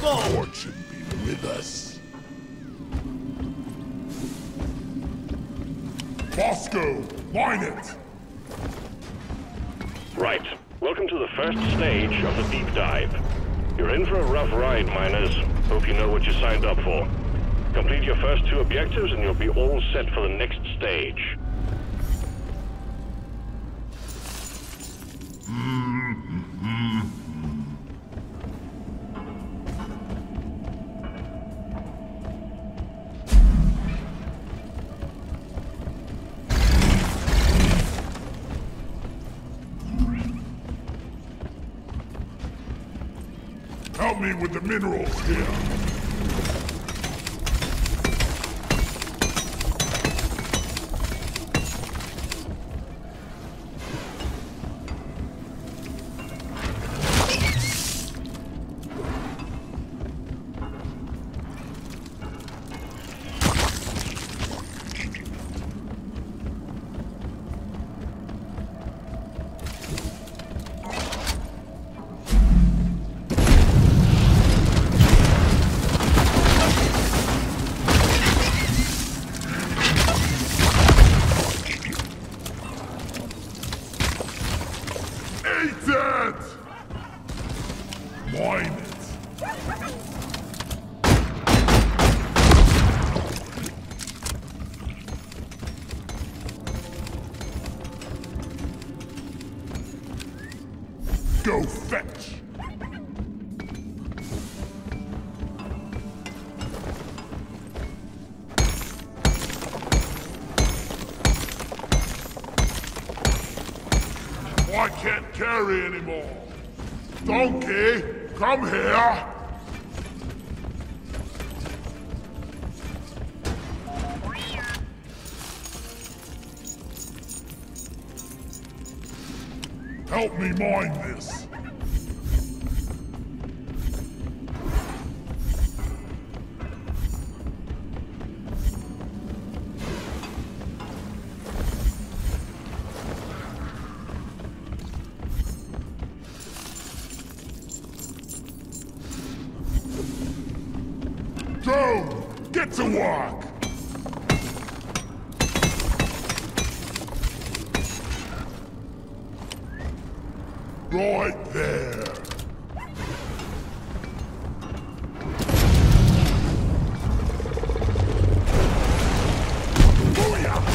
Fortune be with us. Bosco, mine it! Right. Welcome to the first stage of the deep dive. You're in for a rough ride, miners. Hope you know what you signed up for. Complete your first 2 objectives and you'll be all set for the next stage. Help me with the minerals here. Mine it! Go fetch! I can't carry anymore. Donkey, come here! Help me mine this. Go! Get to work! Right there! Booyah!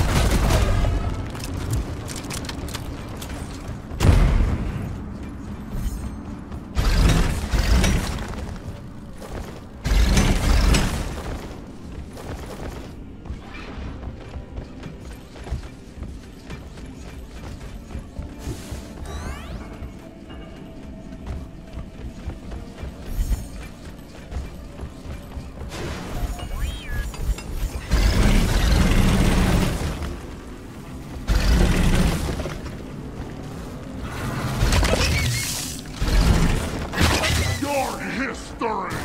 History!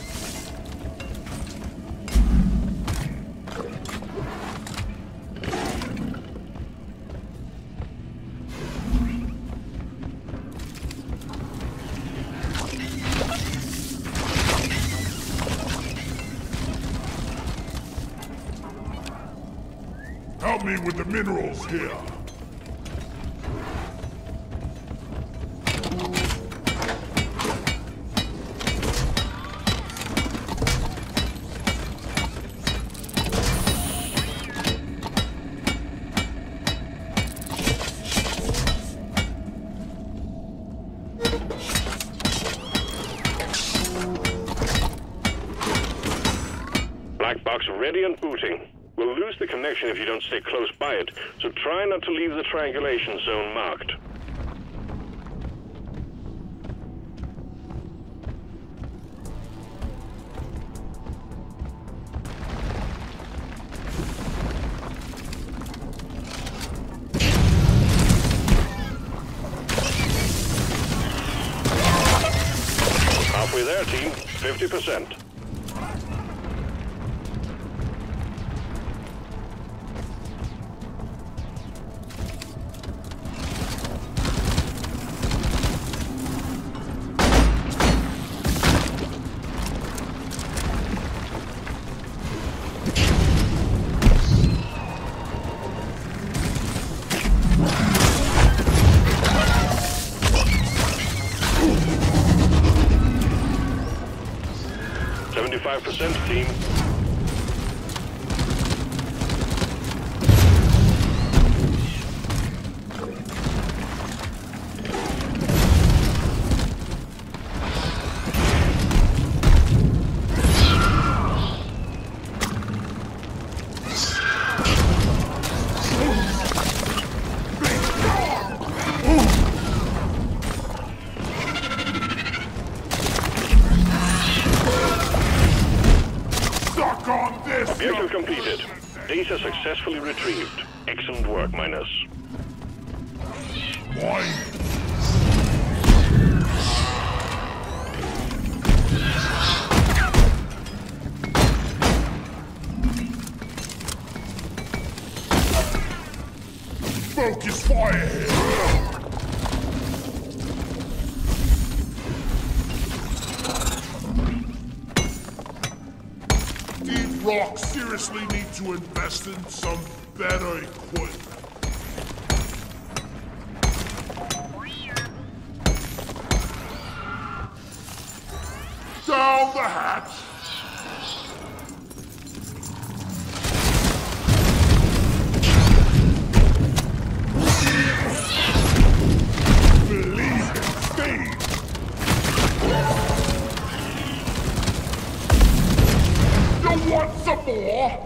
Help me with the minerals here. Black box ready and booting. We'll lose the connection if you don't stay close by it, so try not to leave the triangulation zone marked. Halfway there, team. 50%. 25%, team. Objective completed. Data successfully retrieved. Excellent work, miners. Mine. Focus fire here. Rock seriously need to invest in some better equipment. Down the hatch! Believe in Steve! You want some more?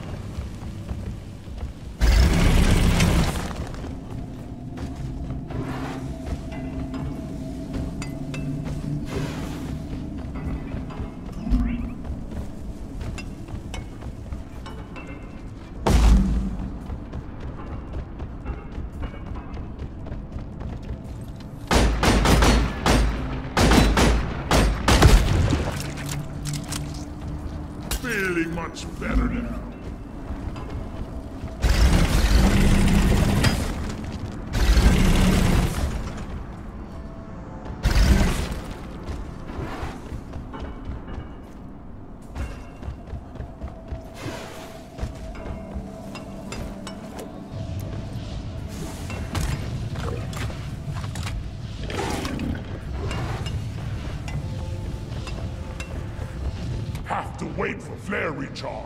Feeling much better now. Have to wait for flare recharge.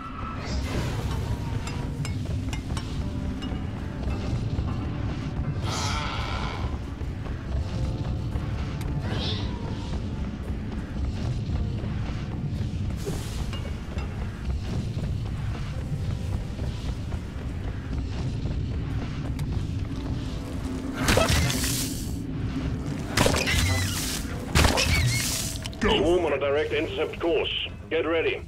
Swarm on a direct intercept course. Get ready.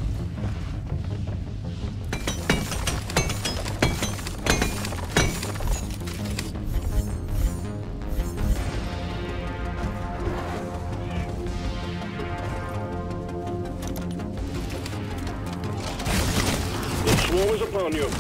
The swarm is upon you.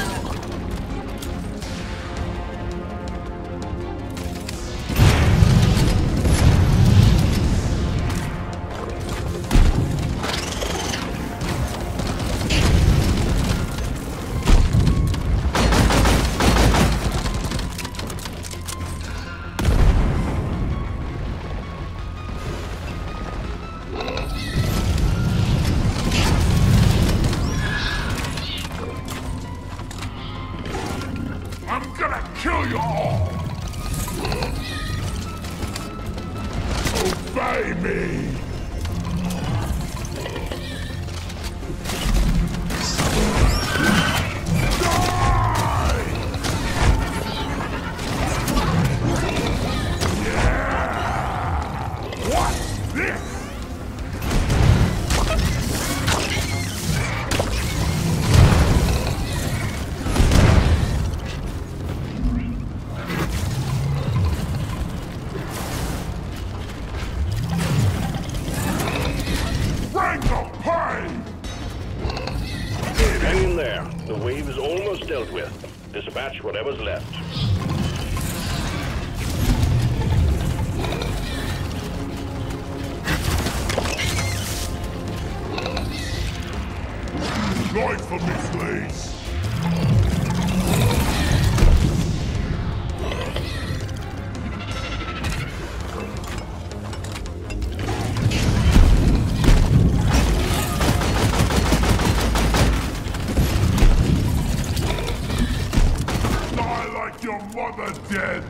I'm gonna kill you all! Obey me! Die! Yeah! What's this? Hang in there. The wave is almost dealt with. Dispatch whatever's left. Life for me, please. your mother dead!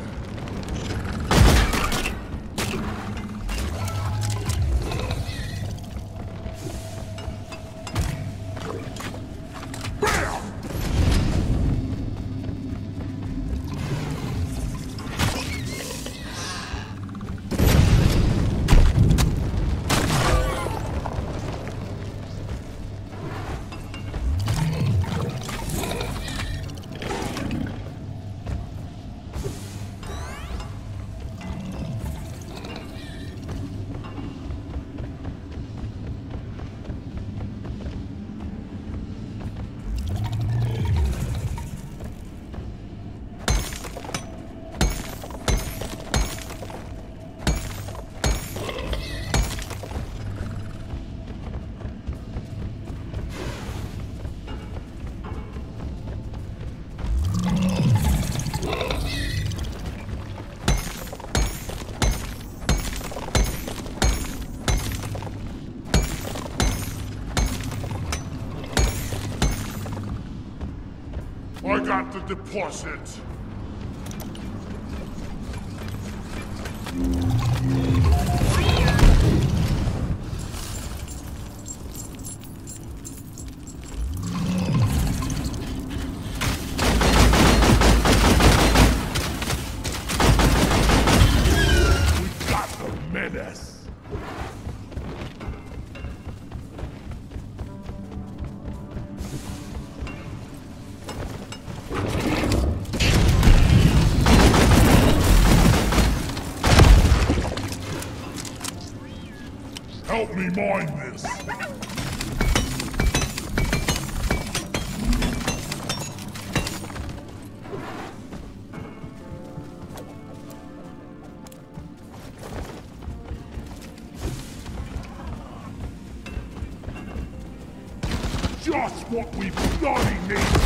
I got the deposit. We got the menace. Help me mine this. Just what we bloody need.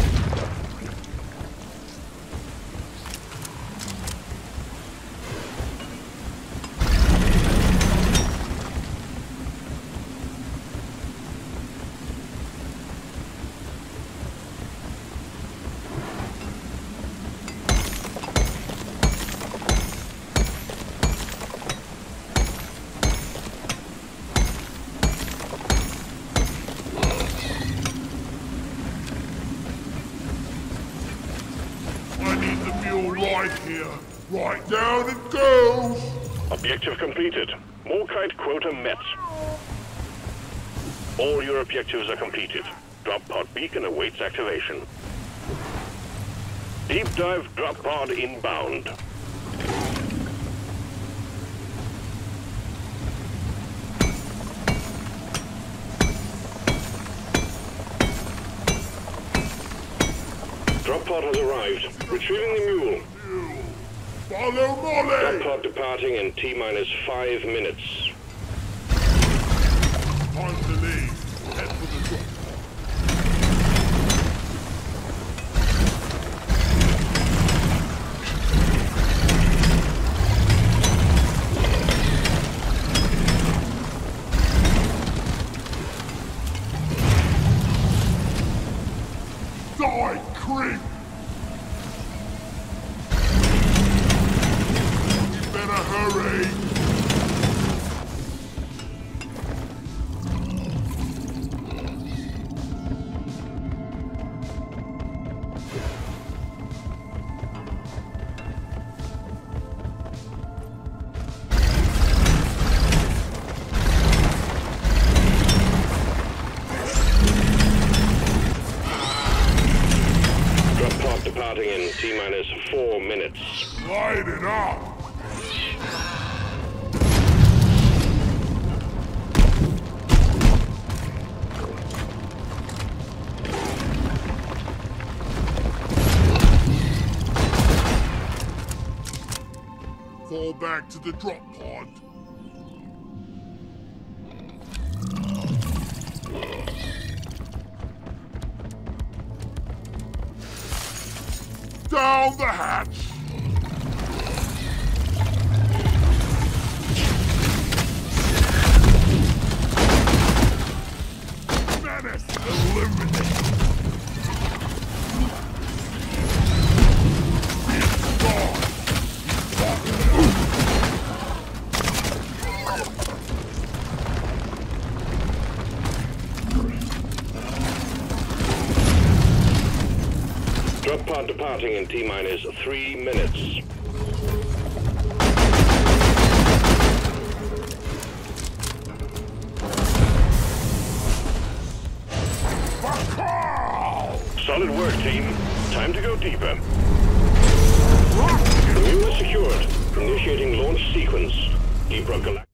Right here. Right down it goes. Objective completed. Morkite quota met. All your objectives are completed. Drop pod beacon awaits activation. Deep dive drop pod inbound. Drop pod has arrived. Retrieving the mule. Follow Molly! Drop pod departing in T-minus 5 minutes. Time to leave. Head for the drop. Die, creep! You better hurry! Departing in T-minus 4 minutes. Light it up! Fall back to the drop pod. Down the hatch! Menace eliminated! Drop pod departing in T-minus 3 minutes. Solid work, team. Time to go deeper. The mule is secured. Initiating launch sequence. Deep Rock Galactic.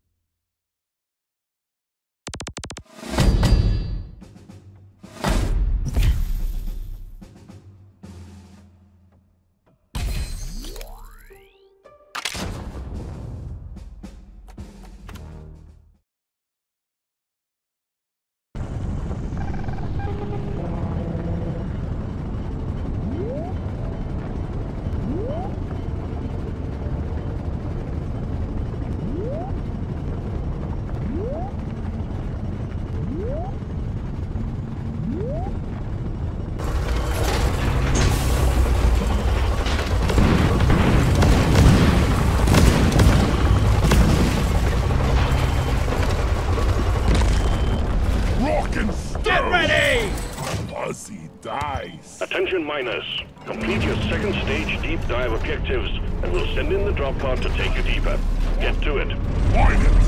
Attention miners, complete your second stage deep dive objectives and we'll send in the drop pod to take you deeper. Get to it. Find it!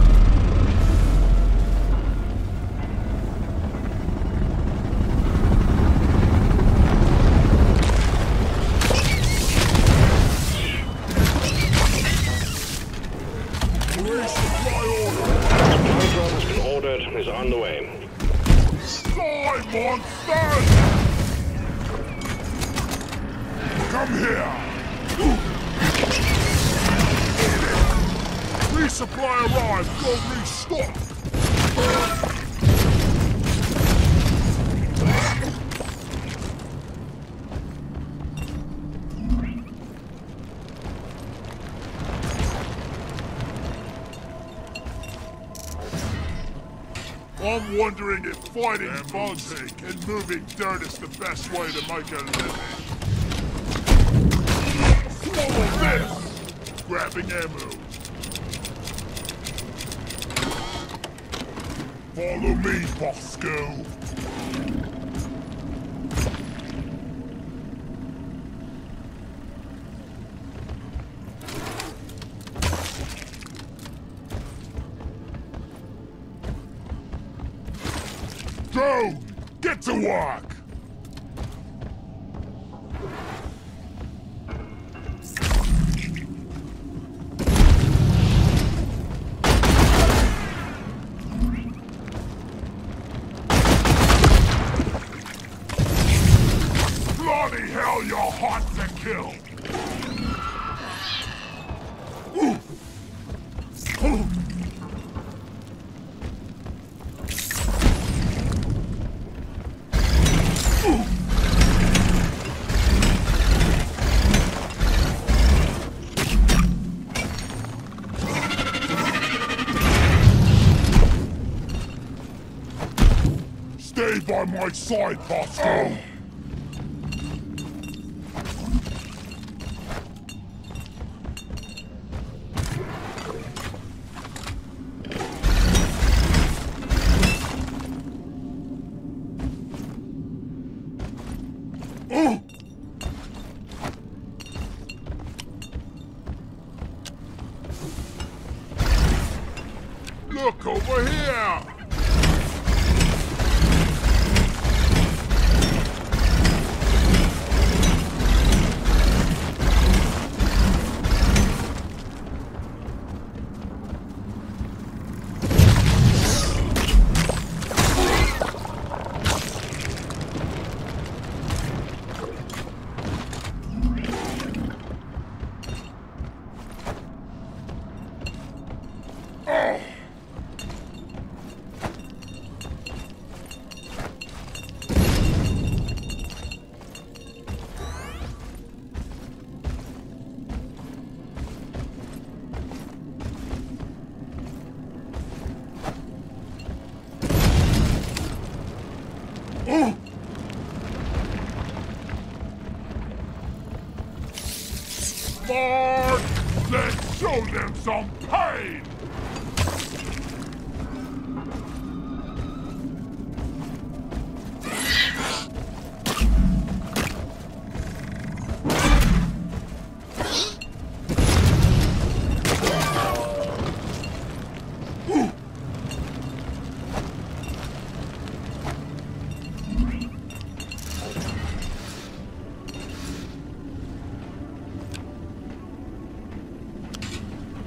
Supply drop has been ordered and is on the way. Die, monsters! Come here! Resupply arrived! Go restock! I'm wondering if fighting bugs and moving dirt is the best way to make a living. Swallow this! Grabbing ammo. Follow me, Bosco. Drone, get to work! Bloody hell, you're hot to kill! Stay by my side, Bosco! Look over here! Mark! Let's show them some pain!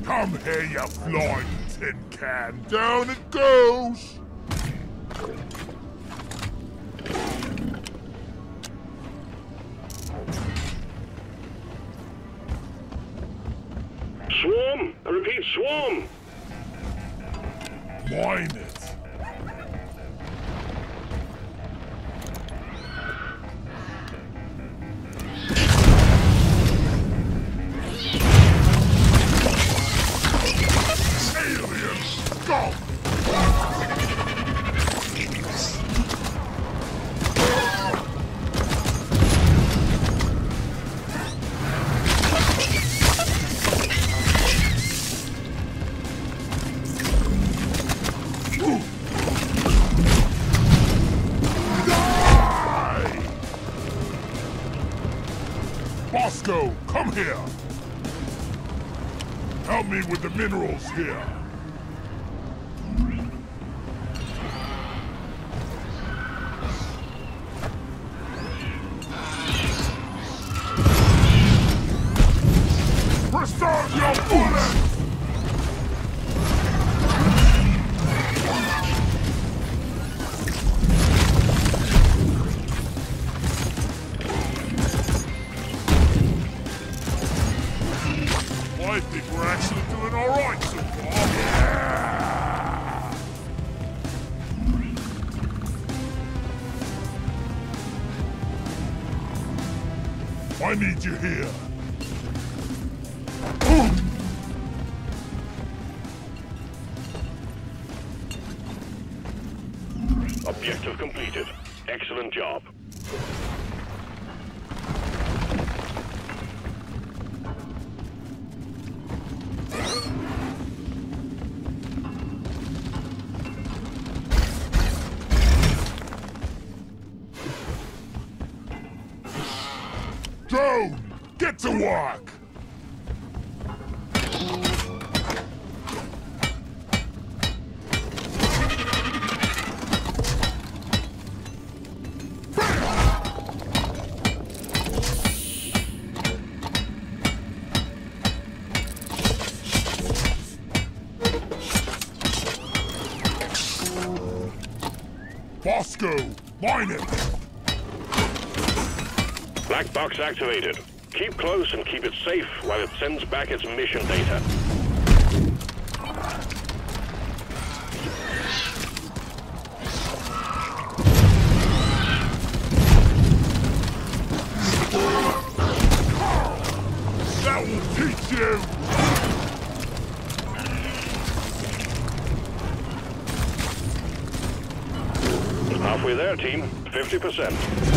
Come here, you flying tin can. Down it goes. Swarm! I repeat, swarm! Mine it. Aliens, go! Bosco, come here! Help me with the minerals here. Preserve your bullets! I think we're actually doing all right so far. Yeah! I need you here. Objective completed. Excellent job. Drone, get to work! Bosco, mine it! Black box activated. Keep close and keep it safe while it sends back its mission data. That will teach you! Halfway there, team. 50%.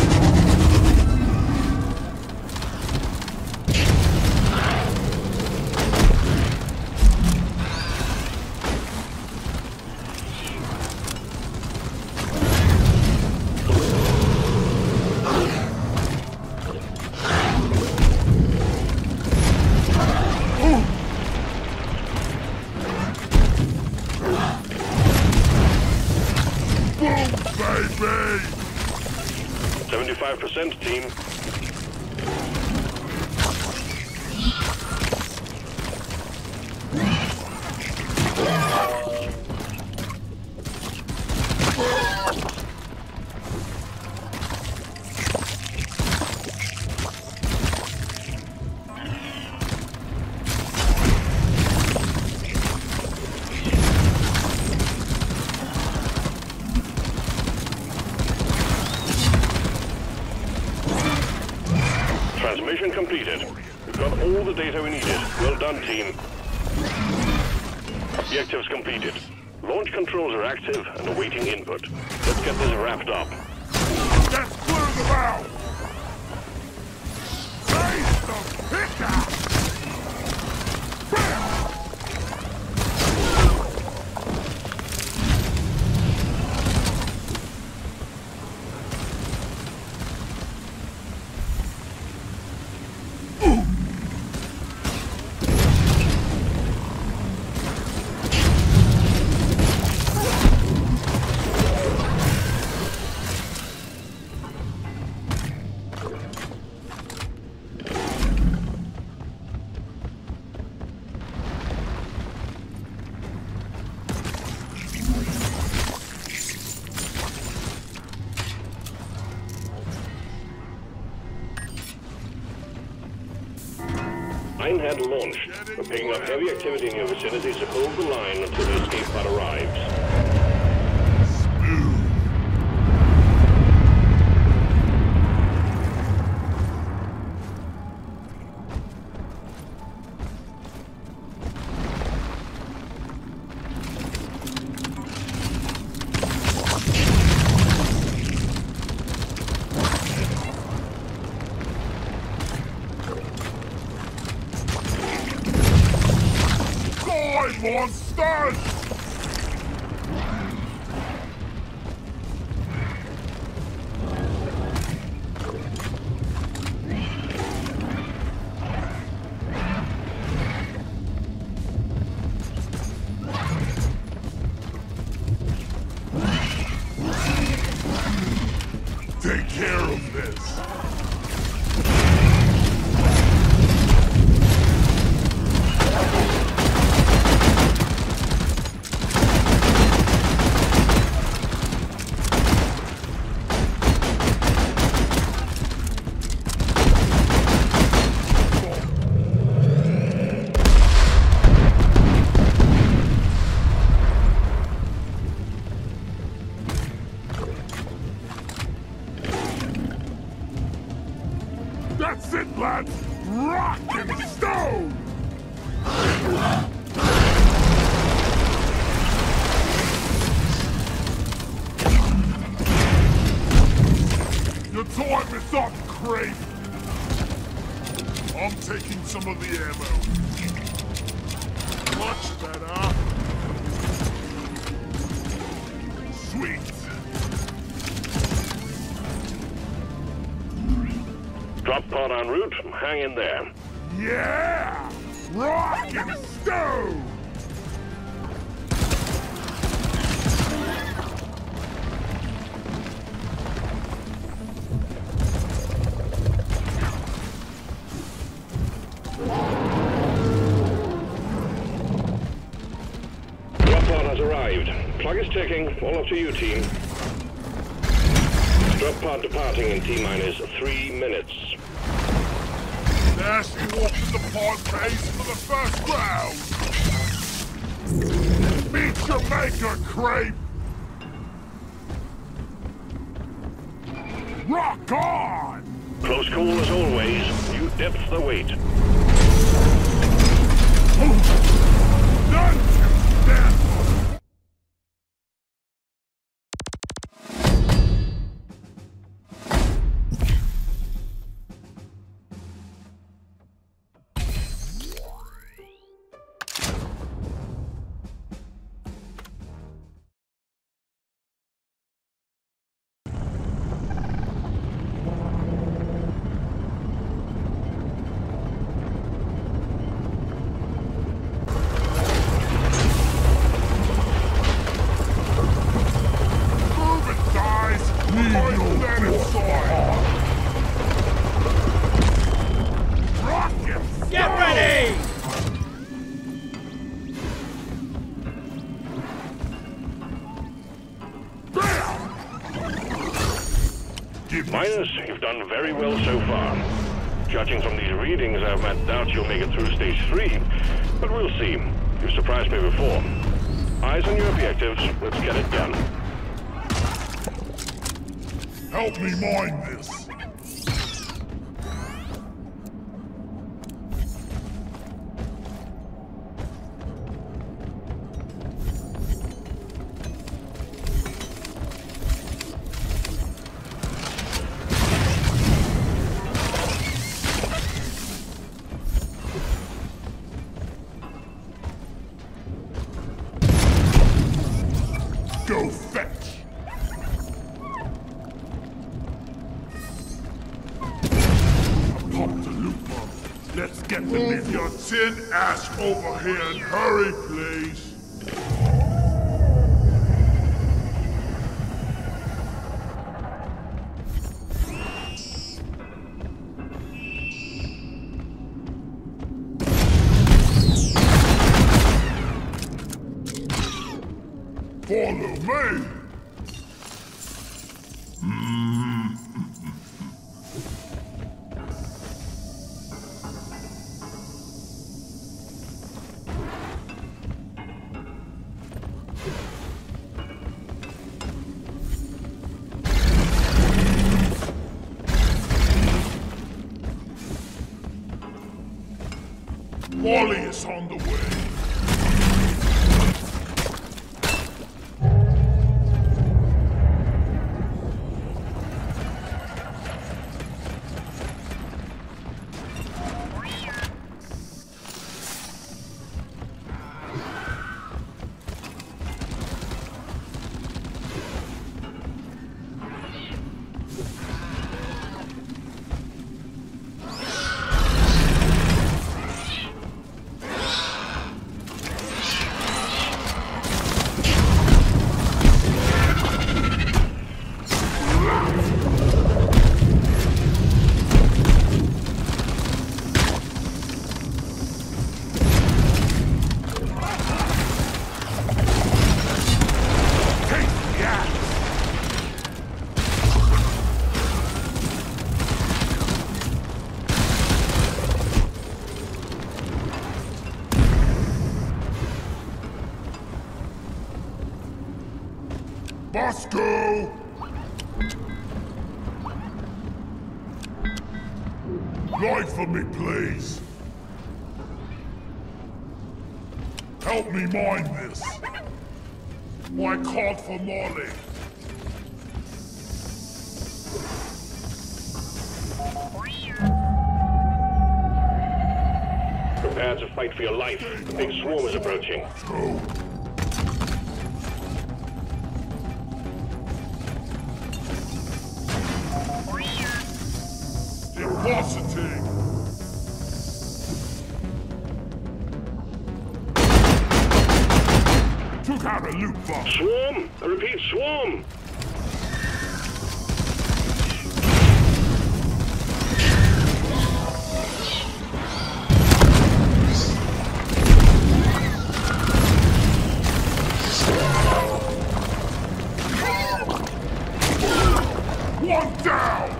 Baby! 75% team. Transmission completed. We've got all the data we needed. Well done, team. Objectives completed. Launch controls are active and awaiting input. Let's get this wrapped up. Let's clear them out! Raise the pickup! Mine had launched. We're picking up heavy activity in your vicinity, so hold the line until the escape pod arrives. Monsters! Take care of this. That's it, lads! Rock and stone! Your time is up, Crave! I'm taking some of the ammo. Much better. Sweet. Drop pod en route. Hang in there. Yeah! Rock and stone! Drop pod has arrived. Plug is ticking. All up to you, team. Drop pod departing in T-minus 3 minutes. Nasty walking the pod pace for the first round! Meet your maker, Crepe! Rock on! Close call as always. You depth the weight. None to death! Get ready! Minus, you've done very well so far. Judging from these readings, I have my doubts you'll make it through stage 3, but we'll see. You've surprised me before. Eyes on your objectives. Let's get it done. Help me mine this. Go fetch! Pop the loot bomb. Let's get the Move your tin ass over here and hurry, please. Follow me! Molly is on the way. Bosco! Ride for me, please. Help me mine this. I called for Molly. Prepare to fight for your life. The big swarm is approaching. Let's go. Depositing! Took out a loot box! Swarm! I repeat, swarm! One down!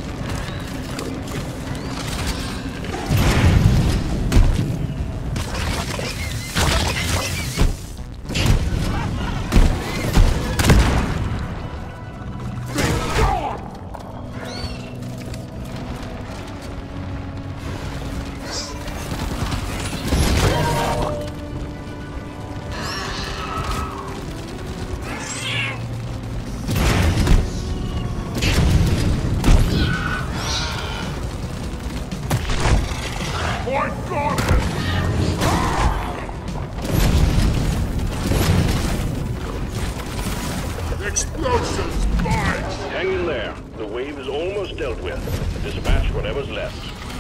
Explosions! Mine! Hang in there. The wave is almost dealt with. Dispatch whatever's left.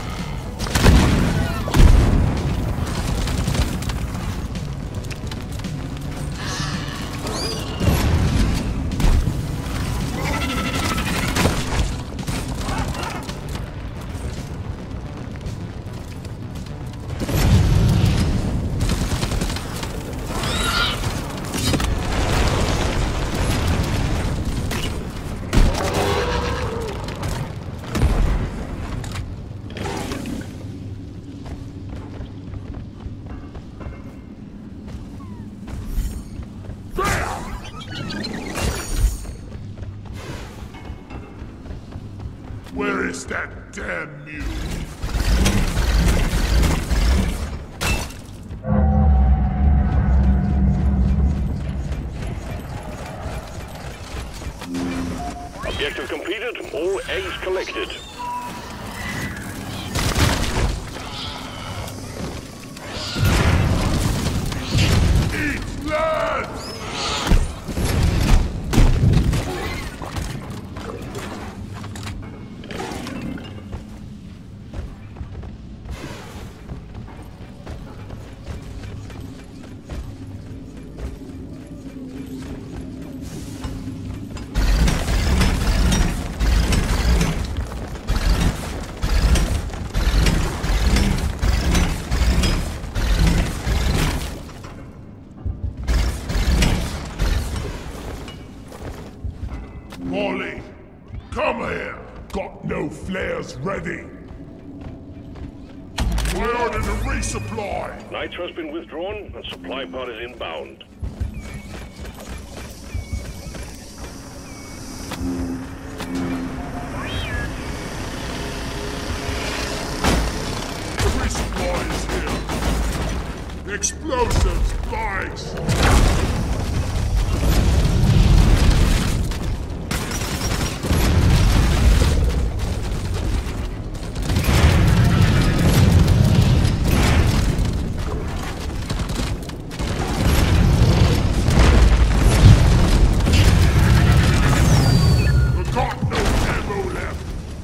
Where is that damn mule? Objective completed. All eggs collected. Eat land! Molly, come here! Got no flares ready! I ordered a resupply! Nitro's been withdrawn and supply pod is inbound. The resupply is here! Explosives, spikes! We've got no ammo left!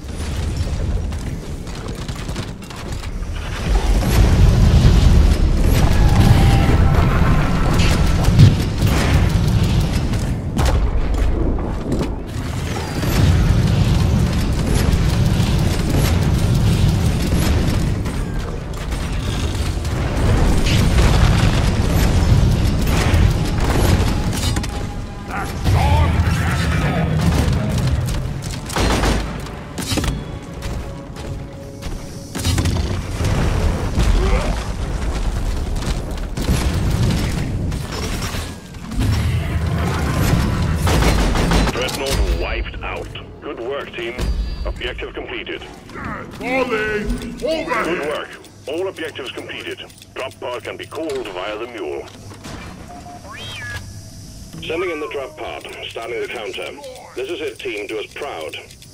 Good work, team. Objective completed. Falling! Over Good here! work. All objectives completed. Drop pod can be called via the mule. Sending in the drop pod. Starting the counter. This is it, team. Do us proud.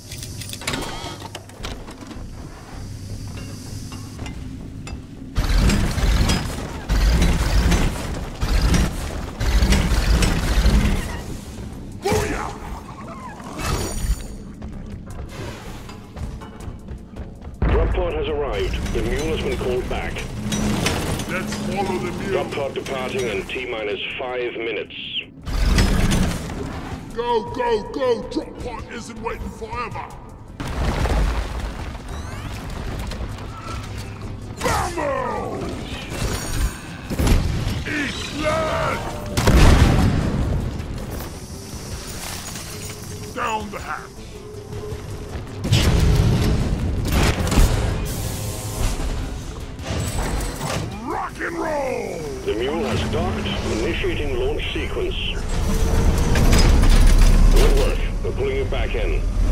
Drop pod has arrived. The mule has been called back. Let's follow the mule. Drop pod departing in T-minus 5 minutes. Go, go, go! Drop pod isn't waiting forever! Vamos! Eat land! Down the hatch! Rock and roll! The mule has docked, initiating launch sequence. Good work. We're pulling you back in.